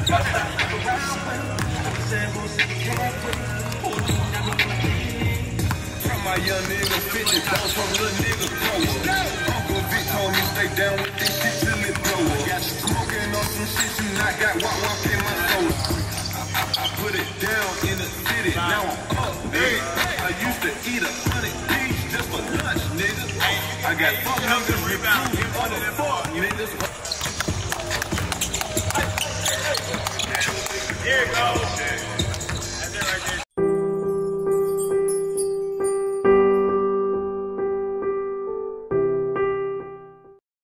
My young nigga 50, bounce from little nigga grow up. Uncle Vic told me stay down with this shit till it blow up. Got you smoking on some shit and I got walk in my soul. I put it down in the city, now I'm up, nigga. I used to eat 100 piece just for lunch, nigga. I got 400 rebounds on the floor.